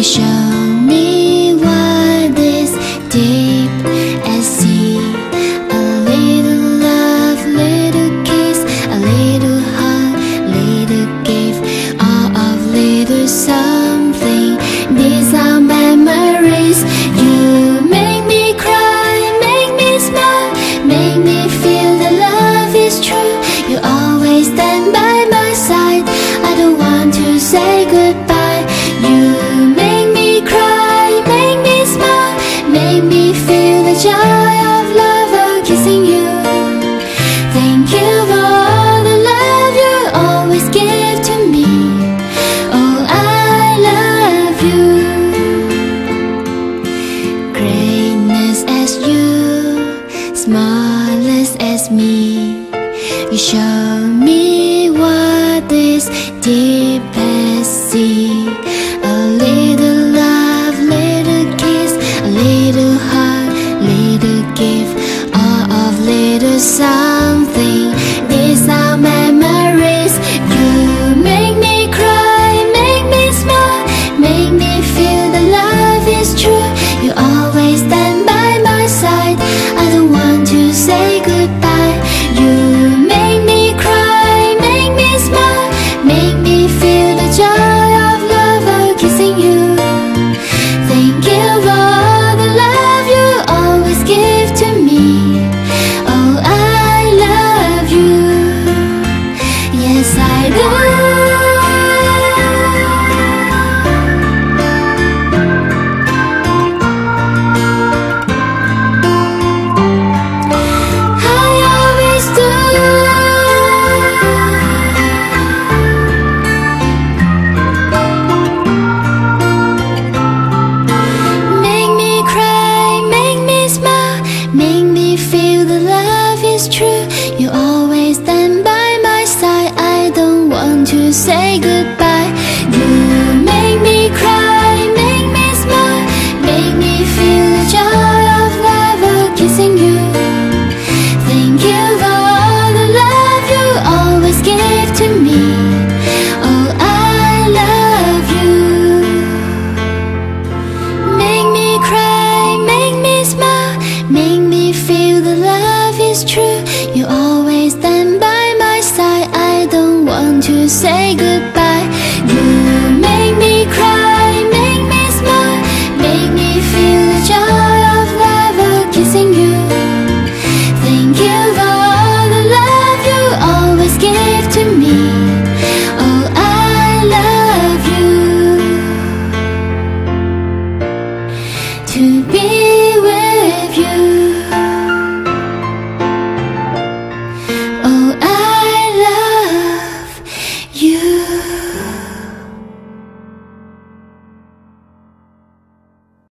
show me what is deep at sea. A little love, little kiss, a little heart, little gift, all of little something. These are memories. You make me cry, make me smile, make me feel that love is true. You always stand by my side. I don't want to say goodbye. You make me cry, make me smile, make me feel the joy of love of kissing you. Thank you for all the love you always give to me. Oh, I love you. Greatness as you, smallest as me. You show me what is deep as sea. A little love, little kiss, a little heart, little gift, all of little something. These are memories. You make me cry, make me smile, make me feel that love is true. You always stand by my side. I don't want to say goodbye. You make me cry, make me smile, make me feel the joy of love of kissing you. Thank you for all the love you always give to me. Oh, I love you. Yes, I do. True, you always stand by my side. I don't want to say goodbye. You make me cry, make me smile, make me feel the joy of love of kissing you. Thank you for all the love you always give to me. Oh, I love you. Make me cry, make me smile, make me feel the love is true. You always stand by my side. I don't want to say goodbye. You make me cry, make me smile, make me feel the joy of love of kissing you. Thank you for